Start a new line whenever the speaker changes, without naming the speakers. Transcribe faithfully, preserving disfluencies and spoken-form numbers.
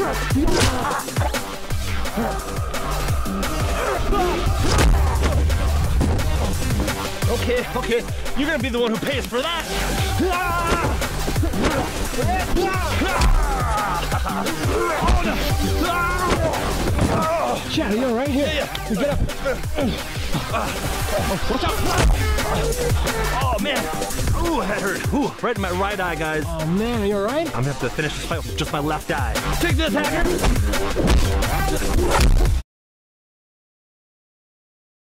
Okay, okay, you're gonna be the one who pays for that.
Chad, are you all right here?
Yeah, yeah.
Get up.
Oh, watch out. Oh, man. Ooh, that hurt. Ooh, right in my right eye, guys.
Oh, man, are you all right?
I'm gonna have to finish this fight with just my left eye. Take this, hacker.